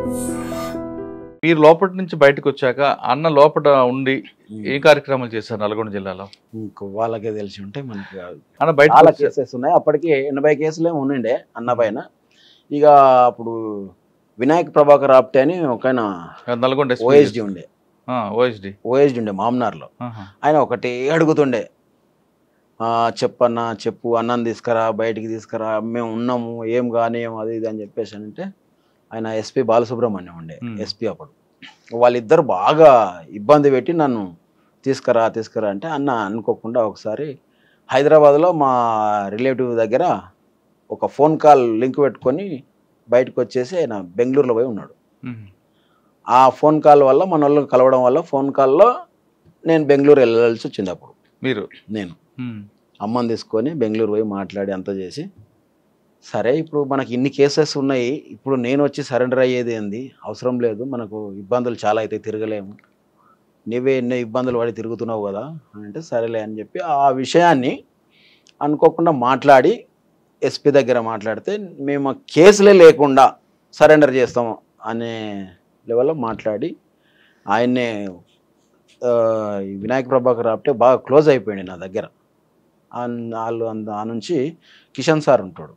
మీరు లోపటి నుంచి బయటకు వచ్చాక అన్న లోపల ఉండి ఏ కార్యక్రమాలు చేశారు నల్గొండ జిల్లాలో? వాళ్ళకే తెలిసి ఉంటే మనకి కాదు. అన్న బయట చాలా కేసెస్ ఉన్నాయి. అప్పటికి 80 కేసులు ఏమి ఉండే అన్న పైన. ఇక అప్పుడు వినాయక్ ప్రభాకర్ ఆప్టే అని ఒక నల్గొండ ఓఎస్డి ఉండే, ఓఎస్డి ఉండే మామ్నార్లో. ఆయన ఒకటి అడుగుతుండే, చెప్పన్నా చెప్పు, అన్నం తీసుకురా, బయటికి తీసుకురా, మేము ఉన్నాము, ఏం కానీ ఏం అది ఇది అని చెప్పేసి అంటే ఆయన ఎస్పీ బాలసుబ్రహ్మణ్యం ఉండే ఎస్పీ. అప్పుడు వాళ్ళిద్దరు బాగా ఇబ్బంది పెట్టి నన్ను తీసుకురా అంటే అన్న అనుకోకుండా ఒకసారి హైదరాబాద్లో మా రిలేటివ్ దగ్గర ఒక ఫోన్ కాల్ లింక్ పెట్టుకొని బయటకు వచ్చేసి ఆయన బెంగళూరులో పోయి ఉన్నాడు. ఆ ఫోన్ కాల్ వల్ల మన వాళ్ళు కలవడం వల్ల ఫోన్ కాల్లో నేను బెంగళూరు వెళ్ళాల్సి వచ్చింది. అప్పుడు నేను అమ్మని తీసుకొని బెంగళూరు పోయి మాట్లాడి అంతా చేసి, సరే ఇప్పుడు మనకి ఇన్ని కేసెస్ ఉన్నాయి, ఇప్పుడు నేను వచ్చి సరెండర్ అయ్యేది ఏంది, అవసరం లేదు, మనకు ఇబ్బందులు చాలా అయితే తిరగలేము, నీవే ఎన్నో ఇబ్బందులు పడి తిరుగుతున్నావు కదా అంటే సరేలే అని చెప్పి ఆ విషయాన్ని అనుకోకుండా మాట్లాడి ఎస్పీ దగ్గర మాట్లాడితే మేము కేసులే లేకుండా సరెండర్ చేస్తాము అనే లెవెల్లో మాట్లాడి ఆయన్నే వినాయక్ ప్రభాకర్ ఆప్టే బాగా క్లోజ్ అయిపోయింది నా దగ్గర. వాళ్ళు ఆ నుంచి కిషన్ సార్ ఉంటాడు,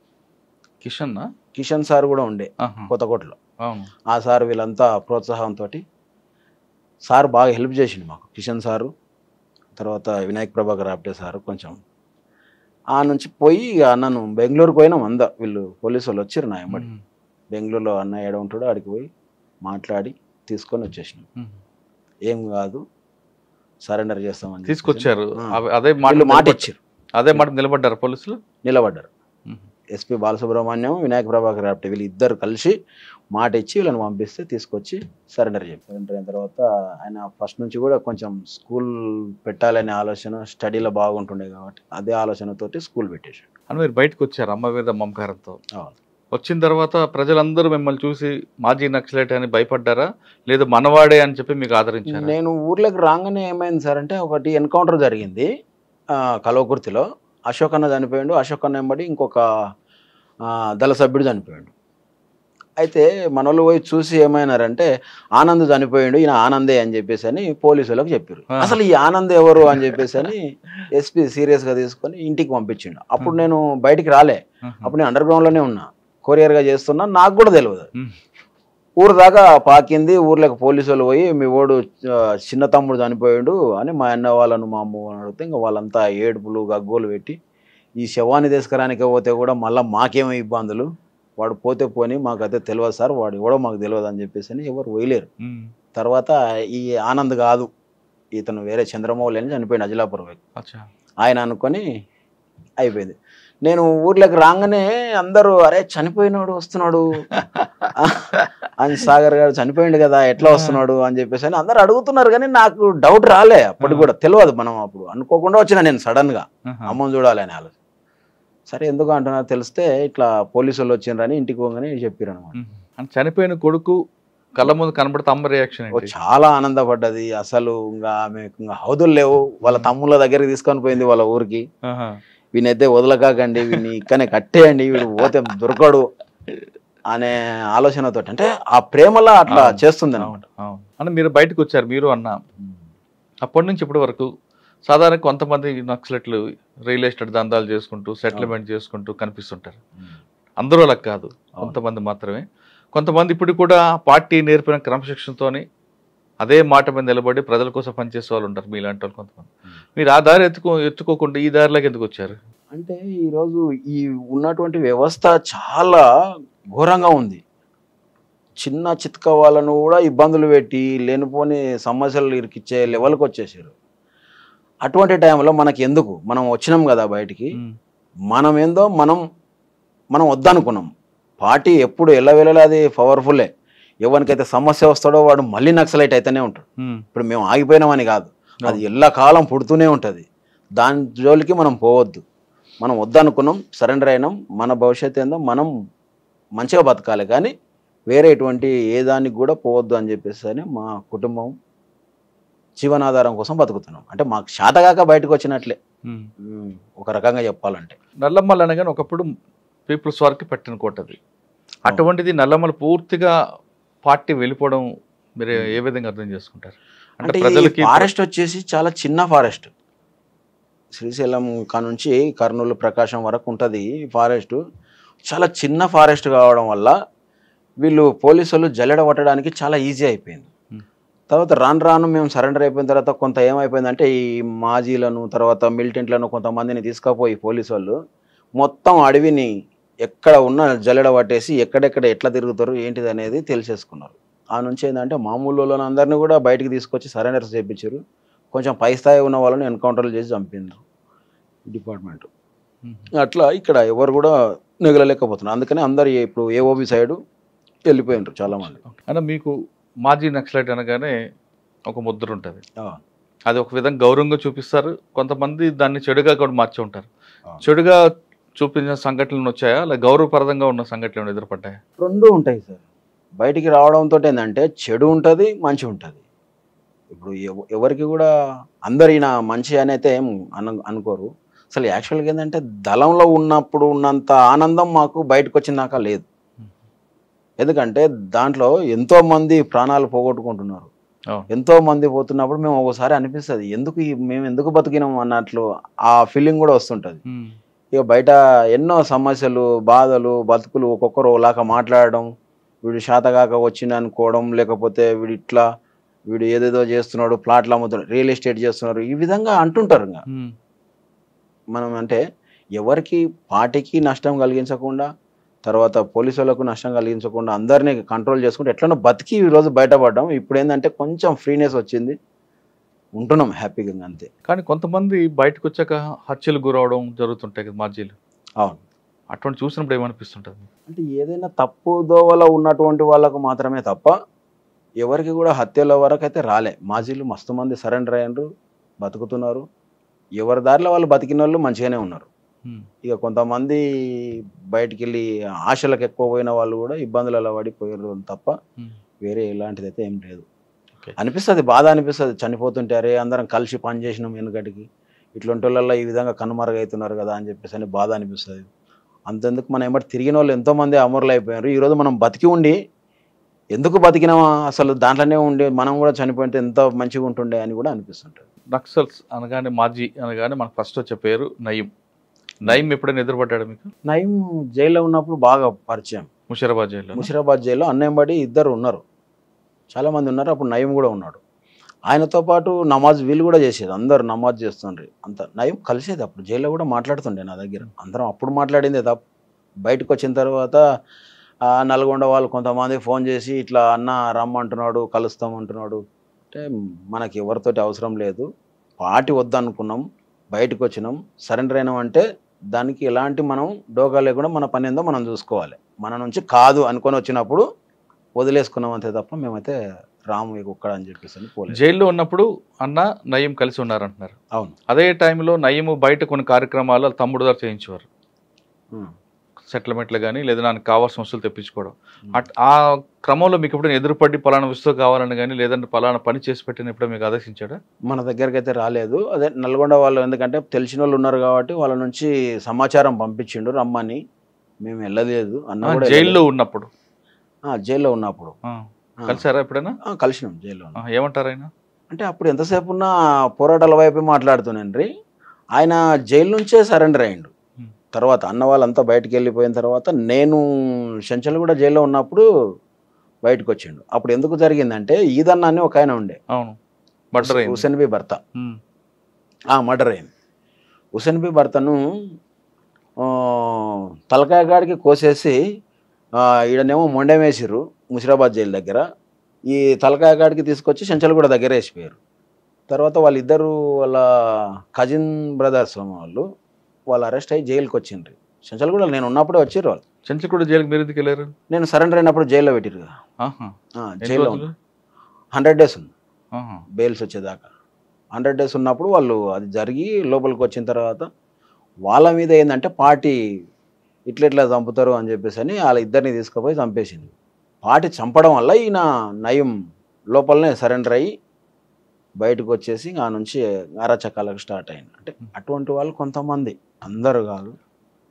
కిషన్ సార్ కూడా ఉండే కొత్తకోటలో. ఆ సార్ వీళ్ళంతా ప్రోత్సాహంతో సార్ బాగా హెల్ప్ చేసిండు మాకు. కిషన్ సారు, తర్వాత వినాయక్ ప్రభాకర్ ఆప్టే సారు కొంచెం. ఆ నుంచి పోయి నన్ను బెంగళూరుకు పోయినాం. వీళ్ళు పోలీసు వాళ్ళు వచ్చారు నా వెంబడి. బెంగళూరులో అన్న ఏడ ఉంటాడో ఆడికి పోయి మాట్లాడి తీసుకొని వచ్చేసినాం. ఏం కాదు, సరెండర్ చేస్తామని తీసుకొచ్చారు. అదే మాట ఇచ్చారు, అదే మాట నిలబడ్డారు పోలీసులు. నిలబడ్డారు. ఎస్పీ బాలసుబ్రహ్మణ్యం, వినాయక్ ప్రభాకర్ ఆప్టే వీళ్ళు ఇద్దరు కలిసి మాట ఇచ్చి వీళ్ళని పంపిస్తే తీసుకొచ్చి సరెండర్ చేయాలి. సరెండర్ అయిన తర్వాత ఆయన ఫస్ట్ నుంచి కూడా కొంచెం స్కూల్ పెట్టాలనే ఆలోచన, స్టడీలో బాగుంటుండే కాబట్టి అదే ఆలోచనతోటి స్కూల్ పెట్టేశాడు. అని మీరు బయటకు వచ్చారు అమ్మ మీద మమకారంతో. వచ్చిన తర్వాత ప్రజలందరూ మిమ్మల్ని చూసి మాజీ నక్సలైట్ అని భయపడ్డారా, లేదు మనవాడే అని చెప్పి మీకు ఆదరించారు? నేను ఊర్లోకి రాగానే ఏమైంది సార్ అంటే, ఒకటి ఎన్కౌంటర్ జరిగింది కల్వకుర్తిలో. అశోక్ అన్న చనిపోయాడు. అశోక్ అన్న వెంబడి ఇంకొక దళ సభ్యుడు చనిపోయాడు. అయితే మన వాళ్ళు పోయి చూసి ఏమైనారంటే, ఆనంద్ చనిపోయాడు, ఈయన ఆనందే అని చెప్పేసి అని పోలీసు వాళ్ళకి చెప్పారు. అసలు ఈ ఆనంద్ ఎవరు అని చెప్పేసి అని ఎస్పీ సీరియస్గా తీసుకొని ఇంటికి పంపించిండు. అప్పుడు నేను బయటికి రాలే, అప్పుడు నేను అండర్ గ్రౌండ్లోనే ఉన్నా, కొరియర్గా చేస్తున్నా. నాకు కూడా తెలియదు. ఊరు దాకా పాకింది. ఊర్లోకి పోలీసు వాళ్ళు పోయి మీ ఓడు చిన్న తమ్ముడు చనిపోయాడు అని మా అన్న వాళ్ళను మా అమ్మ వాళ్ళని అడిగితే ఇంకా వాళ్ళంతా ఏడుపులు గగ్గోలు పెట్టి, ఈ శవాన్ని తీసుకురానికి పోతే కూడా మళ్ళీ మాకేమో ఇబ్బందులు, వాడు పోతే పోని మాకైతే తెలియదు సార్, వాడు ఎవడో మాకు తెలియదు అని చెప్పేసి అని ఎవరు పోయలేరు. తర్వాత ఈ ఆనంద్ కాదు, ఇతను వేరే చంద్రమౌళి అని చనిపోయాడు అజిలాపురం. ఆయన అనుకొని అయిపోయింది. నేను ఊర్లోకి రాగానే అందరూ అరే చనిపోయినాడు వస్తున్నాడు అని, సాగర్ గారు చనిపోయిండు కదా ఎట్లా వస్తున్నాడు అని చెప్పేసి అని అందరు అడుగుతున్నారు. కానీ నాకు డౌట్ రాలే, అప్పటికి కూడా తెలియదు. మనం అప్పుడు అనుకోకుండా వచ్చిన నేను సడన్గా అమ్మని చూడాలి అని ఆలోచన. సరే ఎందుకు అంటున్నారు తెలిస్తే ఇట్లా పోలీసు వాళ్ళు వచ్చిండ్రని ఇంటికి పోగానే చెప్పారు అనమాట. చనిపోయిన కొడుకు కళ్ళ ముందు కనబడితే అమ్మ రియాక్షన్ చాలా ఆనందపడ్డది. అసలు ఇంకా ఆమె ఇంకా హౌదులు లేవు. వాళ్ళ తమ్ముళ్ళ దగ్గరికి తీసుకొని పోయింది వాళ్ళ ఊరికి. వీనైతే వదలకాకండి, వీడిని ఇక్కడనే కట్టేయండి, వీడు పోతే దొరకడు అనే ఆలోచనతో, అంటే ఆ ప్రేమలో అట్లా చేస్తుంది అనమాట. అంటే మీరు బయటకు వచ్చారు, మీరు అన్న. అప్పటి నుంచి ఇప్పటి వరకు సాధారణ కొంతమంది నక్సలెట్లు రియల్ ఎస్టేట్ దందాలు చేసుకుంటూ సెటిల్మెంట్ చేసుకుంటూ కనిపిస్తుంటారు. అందరూ అలా కాదు, కొంతమంది మాత్రమే. కొంతమంది ఇప్పుడు కూడా పార్టీ నేర్పిన క్రమశిక్షణతోని అదే మాట మీద నిలబడి ప్రజల కోసం పనిచేసే వాళ్ళు ఉంటారు, మీలాంటి వాళ్ళు కొంతమంది. మీరు ఆ దారి ఎత్తుకోకుండా ఈ దారిలోకి ఎందుకు వచ్చారు? అంటే ఈరోజు ఈ ఉన్నటువంటి వ్యవస్థ చాలా ఘోరంగా ఉంది. చిన్న చితక వాళ్ళను కూడా ఇబ్బందులు పెట్టి లేనిపోని సమస్యలు ఇరికిచ్చే లెవెల్కి వచ్చేసారు. అటువంటి టైంలో మనకి ఎందుకు, మనం వచ్చినాం కదా బయటికి, మనం ఏందో మనం వద్దనుకున్నాం. పార్టీ ఎప్పుడు ఎల్లవేళలా అది పవర్ఫుల్లే. ఎవరికైతే సమస్య వస్తాడో వాడు మళ్ళీ నక్సలైట్ అయితేనే ఉంటాడు. ఇప్పుడు మేము ఆగిపోయినామని కాదు, అది ఎల్లకాలం పుడుతూనే ఉంటుంది. దాని జోలికి మనం పోవద్దు. మనం వద్దనుకున్నాం, సరెండర్ అయినాం. మన భవిష్యత్తు ఏందో మనం మంచిగా బతకాలి, కానీ వేరే ఎటువంటి ఏ దానికి కూడా పోవద్దు అని చెప్పేసి అని మా కుటుంబం జీవనాధారం కోసం బతుకుతున్నాం. అంటే మాకు శాతగాక బయటకు వచ్చినట్లే ఒక రకంగా చెప్పాలంటే. నల్లమల్ల అనగానే ఒకప్పుడు పీపుల్స్ వారికి పెట్టిన కోటది. అటువంటిది నల్లమల్ల పూర్తిగా పార్టీ వెళ్ళిపోవడం మీరు ఏ విధంగా అర్థం చేసుకుంటారు? అంటే అంటే ఈ ప్రజలకి ఫారెస్ట్ వచ్చేసి చాలా చిన్న ఫారెస్ట్. శ్రీశైలం కానుంచి కర్నూలు ప్రకాశం వరకు ఉంటుంది ఫారెస్ట్. చాలా చిన్న ఫారెస్ట్ కావడం వల్ల వీళ్ళు పోలీసులు జల్లెడ పట్టడానికి చాలా ఈజీ అయిపోయింది. తర్వాత రాను రాను మేము సరెండర్ అయిపోయిన తర్వాత కొంత ఏమైపోయిందంటే ఈ మాజీలను తర్వాత మిలిటెంట్లను కొంతమందిని తీసుకుపోయి పోలీసు వాళ్ళు మొత్తం అడవిని ఎక్కడ ఉన్న జల్లెడ పట్టేసి ఎక్కడెక్కడ ఎట్లా తిరుగుతారు ఏంటిది అనేది తెలిసేసుకున్నారు. ఆ నుంచి ఏంటంటే మామూలు వాళ్ళని అందరినీ కూడా బయటికి తీసుకొచ్చి సరెండర్స్ చేయించారు. కొంచెం పై స్థాయి ఉన్న వాళ్ళని ఎన్కౌంటర్లు చేసి చంపిండ్రు డిపార్ట్మెంట్. అట్లా ఇక్కడ ఎవరు కూడా మిగలలేకపోతున్నారు. అందుకని అందరు ఇప్పుడు ఏఓబి సైడు వెళ్ళిపోయినారు చాలామంది. అంటే మీకు మాజీ నక్సలైట్ అనగానే ఒక ముద్ర ఉంటుంది, అది ఒక విధంగా గౌరవంగా చూపిస్తారు. కొంతమంది దాన్ని చెడుగా కూడా మార్చి ఉంటారు. చెడుగా చూపించిన సంఘటనలు వచ్చాయా, లేదా గౌరవప్రదంగా ఉన్న సంఘటనలు ఎదురుపడ్డాయా? రెండు ఉంటాయి సార్. బయటికి రావడంతో ఏంటంటే చెడు ఉంటుంది, మంచి ఉంటుంది. ఇప్పుడు ఎవరికి కూడా అందరు ఈయన మంచి అని అయితే ఏం అనుకోరు. అసలు యాక్చువల్గా ఏంటంటే దళంలో ఉన్నప్పుడు ఉన్నంత ఆనందం మాకు బయటకు వచ్చినాక లేదు. ఎందుకంటే దాంట్లో ఎంతో మంది ప్రాణాలు పోగొట్టుకుంటున్నారు. ఎంతో మంది పోతున్నప్పుడు మేము ఒకసారి అనిపిస్తుంది ఎందుకు మేము ఎందుకు బతికినాం అన్నట్లు ఆ ఫీలింగ్ కూడా వస్తుంటుంది. ఇక బయట ఎన్నో సమస్యలు, బాధలు, బతుకులు ఒక్కొక్కరు ఒకలాగా మాట్లాడడం, వీడు శాతగాక వచ్చింది అనుకోవడం, లేకపోతే వీడు ఏదేదో చేస్తున్నాడు, ప్లాట్లు అమ్ముతున్నాడు, రియల్ ఎస్టేట్ చేస్తున్నారు, ఈ విధంగా అంటుంటారు. ఇంకా మనం అంటే ఎవరికి పార్టీకి నష్టం కలిగించకుండా, తర్వాత పోలీసు వాళ్ళకు నష్టం కలిగించకుండా అందరినీ కంట్రోల్ చేసుకుంటే ఎట్లనో బతికి ఈరోజు బయటపడ్డాం. ఇప్పుడు ఏంటంటే కొంచెం ఫ్రీనెస్ వచ్చింది, ఉంటున్నాం హ్యాపీగా అంతే. కానీ కొంతమంది బయటకు వచ్చాక హత్యలు గురవడం జరుగుతుంటాయి కదా మాజీలు. అవును, అటువంటి చూసినప్పుడు ఏమనిపిస్తుంటుంది? అంటే ఏదైనా తప్పు దోవలో ఉన్నటువంటి వాళ్ళకు మాత్రమే తప్ప ఎవరికి కూడా హత్యల వరకు అయితే రాలే. మాజీలు మస్తు మంది సరెండర్ అయ్యారు, బతుకుతున్నారు. ఎవరి దారిలో వాళ్ళు బతికిన వాళ్ళు మంచిగానే ఉన్నారు. ఇక కొంతమంది బయటికి వెళ్ళి ఆశలకు ఎక్కువ పోయిన వాళ్ళు కూడా ఇబ్బందులలో పడిపోయారు తప్ప వేరే ఎలాంటిది అయితే ఏం లేదు. అనిపిస్తుంది, బాధ అనిపిస్తుంది. చనిపోతుంటే అరే అందరం కలిసి పని చేసినాం వెనుకటికి, ఇట్లాంటి వాళ్ళల్లో ఈ విధంగా కనుమరుగవుతున్నారు కదా అని చెప్పేసి అని బాధ అనిపిస్తుంది. అంతెందుకు మనం ఏమంటే తిరిగిన వాళ్ళు ఎంతోమంది అమరులు అయిపోయారు. ఈరోజు మనం బతికి ఉండి ఎందుకు బతికినామా, అసలు దాంట్లోనే ఉండి మనం కూడా చనిపోతే ఎంత మంచిగా ఉంటుండే అని కూడా అనిపిస్తుంటుంది. నక్సల్స్ అనగానే, మాజీ అనగానే మనకు ఫస్ట్ వచ్చే పేరు నయీం. నయీం ఎప్పుడైనా ఎదురుపడ్డాడు మీకు? నయీం జైల్లో ఉన్నప్పుడు బాగా పరిచయం. ముషిరాబాద్ జైల్లో అన్నంబడి ఇద్దరు ఉన్నారు, చాలామంది ఉన్నారు. అప్పుడు నయీం కూడా ఉన్నాడు. ఆయనతో పాటు నమాజ్ వీళ్ళు కూడా చేసేది, అందరు నమాజ్ చేస్తుండ్రి. అంత నయీం కలిసేది. అప్పుడు జైల్లో కూడా మాట్లాడుతుండే నా దగ్గర. అందరం అప్పుడు మాట్లాడిందే తప్ప బయటకు వచ్చిన తర్వాత నల్గొండ వాళ్ళు కొంతమంది ఫోన్ చేసి ఇట్లా అన్న రమ్మంటున్నాడు, కలుస్తామంటున్నాడు. అంటే మనకి ఎవరితోటి అవసరం లేదు, పార్టీ వద్దనుకున్నాం, బయటకు వచ్చినాం, సరెండర్ అయినాం అంటే దానికి ఎలాంటి మనం డోకా లేకుండా మన పని ఏందో మనం చూసుకోవాలి. మన నుంచి కాదు అనుకొని వచ్చినప్పుడు వదిలేసుకున్నాం అంతే తప్ప మేమైతే రాము ఒక్కడ అని చెప్పేసి. జైల్లో ఉన్నప్పుడు అన్న నయీం కలిసి ఉన్నారంటున్నారు. అవును. అదే టైంలో నయీం బయట కొన్ని కార్యక్రమాలు తమ్ముడు ద్వారా చేయించేవారు, సెటిల్మెంట్లు కానీ లేదా నాకు కావాల్సిన వస్తువులు తెప్పించుకోవడం. ఆ క్రమంలో మీకు ఎప్పుడు ఎదురుపడి పలానా వస్తువు కావాలని కానీ లేదంటే పలానా పని చేసి పెట్టిన ఎప్పుడు మీకు ఆదేశించాడా? మన దగ్గరికి అయితే రాలేదు. అదే నల్గొండ వాళ్ళు ఎందుకంటే తెలిసిన వాళ్ళు ఉన్నారు కాబట్టి వాళ్ళ నుంచి సమాచారం పంపించిండు రమ్మని. మేము వెళ్ళలేదు. అన్న కూడా జైల్లో ఉన్నప్పుడు జైల్లో ఉన్నప్పుడు కలిసారా ఎప్పుడైనా? కలిసినాం జైల్లో. ఏమంటారు ఆయన? అంటే అప్పుడు ఎంతసేపు ఉన్నా పోరాటాల వైపు మాట్లాడుతున్నాండ్రి. ఆయన జైలు నుంచే సరెండర్ అయ్యిండు. తర్వాత అన్న వాళ్ళంతా బయటకు వెళ్ళిపోయిన తర్వాత నేను చెంచల్ కూడా జైల్లో ఉన్నప్పుడు బయటకు వచ్చిండు. అప్పుడు ఎందుకు జరిగిందంటే ఈదన్న అని ఒక ఆయన ఉండే, హుసేన్ బి భర్త, మర్డర్ అయింది. హుసేన్ బి భర్తను తలకాయ గాడికి కోసేసి ఈడనేమో మొండెం వేసిర్రు ముషిరాబాద్ జైలు దగ్గర. ఈ తలకాయ గాడికి తీసుకొచ్చి చెంచల్ కూడా దగ్గర వేసిపోయారు. తర్వాత వాళ్ళిద్దరు వాళ్ళ కజిన్ బ్రదర్స్ వాళ్ళు అరెస్ట్ అయ్యి జైలుకి వచ్చిండ్రు. చెంచల్ కూడా నేను ఉన్నప్పుడే వచ్చిర్రు వాళ్ళు. చెంచల్ కూడా జైలుకి మీరు ఎందుకు వెళ్ళారు? నేను సరెండర్ అయినప్పుడు జైల్లో పెట్టిరు కదా. జైల్లో 100 days ఉంది బెయిల్స్ వచ్చేదాకా. 100 days ఉన్నప్పుడు వాళ్ళు అది జరిగి లోపలికి వచ్చిన తర్వాత వాళ్ళ మీద ఏంటంటే పార్టీ ఇట్లా చంపుతారు అని చెప్పేసి అని వాళ్ళ ఇద్దరిని తీసుకుపోయి చంపేసింది. పార్టీ చంపడం వల్ల ఈయన నయీం లోపలనే సరెండర్ అయ్యి బయటకు వచ్చేసి ఆ నుంచి అరాచకాలకు స్టార్ట్ అయింది. అంటే అటువంటి వాళ్ళు కొంతమంది, అందరూ కాదు,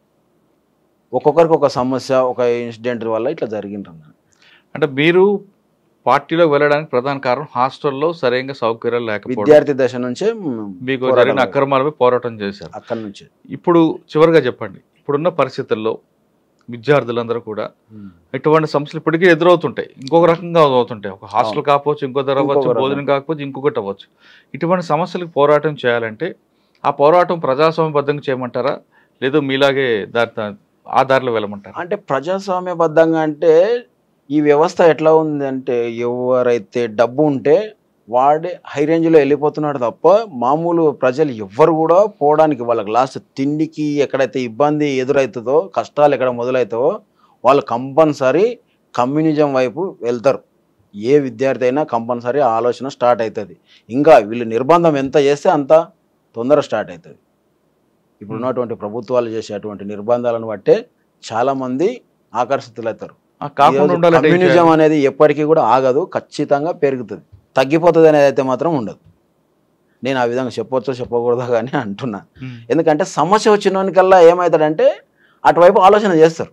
ఒక్కొక్కరికి ఒక సమస్య, ఒక ఇన్సిడెంట్ వల్ల ఇట్లా జరిగింది. అంటే మీరు పార్టీలో వెళ్ళడానికి ప్రధాన కారణం హాస్టల్లో సరైన సౌకర్యాలు లేకపోవడం, విద్యార్థి దశ నుంచే మీకు జరిగిన అక్రమాలపై పోరాటం చేశారు. అక్కడి నుంచి ఇప్పుడు చివరిగా చెప్పండి, ఇప్పుడున్న పరిస్థితుల్లో విద్యార్థులందరూ కూడా ఇటువంటి సమస్యలు ఇప్పటికీ ఎదురవుతుంటాయి, ఇంకొక రకంగా అవుతుంటాయి. ఒక హాస్టల్ కాకపోవచ్చు, ఇంకో ధర అవ్వచ్చు, భోజనం కాకపోవచ్చు, ఇంకొకటి అవ్వచ్చు. ఇటువంటి సమస్యలకు పోరాటం చేయాలంటే ఆ పోరాటం ప్రజాస్వామ్యబద్ధంగా చేయమంటారా, లేదు మీలాగే ఆ దారిలో వెళ్ళమంటారా? అంటే ప్రజాస్వామ్యబద్ధంగా అంటే ఈ వ్యవస్థ ఎట్లా ఉంది అంటే, ఎవరైతే డబ్బు ఉంటే వాడే హై రేంజ్లో వెళ్ళిపోతున్నాడు తప్ప మామూలు ప్రజలు ఎవ్వరు కూడా పోవడానికి, వాళ్ళకి లాస్ట్ తిండికి ఎక్కడైతే ఇబ్బంది ఎదురవుతుందో, కష్టాలు ఎక్కడ మొదలవుతావో వాళ్ళు కంపల్సరీ కమ్యూనిజం వైపు వెళ్తారు. ఏ విద్యార్థి అయినా కంపల్సరీ ఆలోచన స్టార్ట్ అవుతుంది. ఇంకా వీళ్ళు నిర్బంధం ఎంత చేస్తే అంత తొందర స్టార్ట్ అవుతుంది. ఇప్పుడు ఉన్నటువంటి ప్రభుత్వాలు చేసేటువంటి నిర్బంధాలను బట్టే చాలామంది ఆకర్షితులవుతారు. కమ్యూనిజం అనేది ఎప్పటికీ కూడా ఆగదు, ఖచ్చితంగా పెరుగుతుంది. తగ్గిపోతుంది అనేది అయితే మాత్రం ఉండదు. నేను ఆ విధంగా చెప్పవచ్చో చెప్పకూడదో కానీ అంటున్నా. ఎందుకంటే సమస్య వచ్చినకల్లా ఏమవుతాడంటే అటువైపు ఆలోచన చేస్తారు.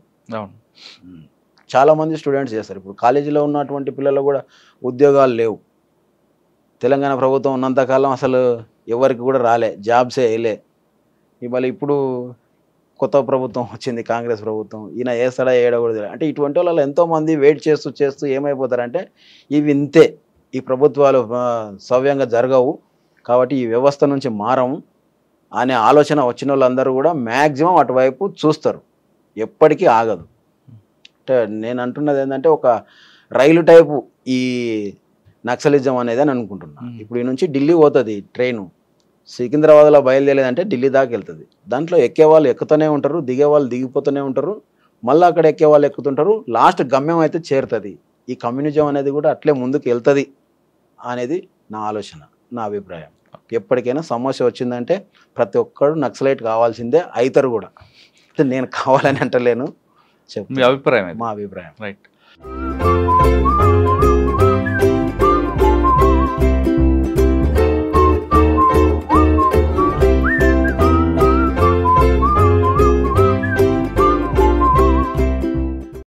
చాలామంది స్టూడెంట్స్ చేస్తారు. ఇప్పుడు కాలేజీలో ఉన్నటువంటి పిల్లలు కూడా ఉద్యోగాలు లేవు. తెలంగాణ ప్రభుత్వం ఉన్నంతకాలం అసలు ఎవరికి కూడా రాలే, జాబ్సే వేయలే. ఇవాళ ఇప్పుడు కొత్త ప్రభుత్వం వచ్చింది, కాంగ్రెస్ ప్రభుత్వం, ఈయన వేస్తాడా వేయకూడదు అంటే ఇటువంటి వాళ్ళు ఎంతోమంది వెయిట్ చేస్తూ ఏమైపోతారంటే ఇవి ఇంతే, ఈ ప్రభుత్వాలు సవ్యంగా జరగవు కాబట్టి ఈ వ్యవస్థ నుంచి మారము అనే ఆలోచన వచ్చిన వాళ్ళందరూ కూడా మ్యాక్సిమం అటువైపు చూస్తారు. ఎప్పటికీ ఆగదు. అంటే నేను అంటున్నది ఏంటంటే ఒక రైలు టైపు ఈ నక్సలిజం అనేది అని అనుకుంటున్నా. ఇప్పుడు ఈ నుంచి ఢిల్లీ పోతుంది ట్రైను, సికింద్రాబాద్లో బయలుదేరేదంటే ఢిల్లీ దాకా వెళ్తుంది. దాంట్లో ఎక్కేవాళ్ళు ఎక్కుతూనే ఉంటారు, దిగేవాళ్ళు దిగిపోతూనే ఉంటారు, మళ్ళీ అక్కడ ఎక్కేవాళ్ళు ఎక్కుతుంటారు, లాస్ట్ గమ్యం అయితే చేరుతుంది. ఈ కమ్యూనిజం అనేది కూడా అట్లే ముందుకు వెళ్తుంది అనేది నా ఆలోచన, నా అభిప్రాయం. ఎప్పటికైనా సమస్య వచ్చిందంటే ప్రతి ఒక్కరు నక్సలైట్ కావాల్సిందే, అవుతారు కూడా. అంటే నేను కావాలని అంటలేను, మీ అభిప్రాయం, మా అభిప్రాయం. రైట్.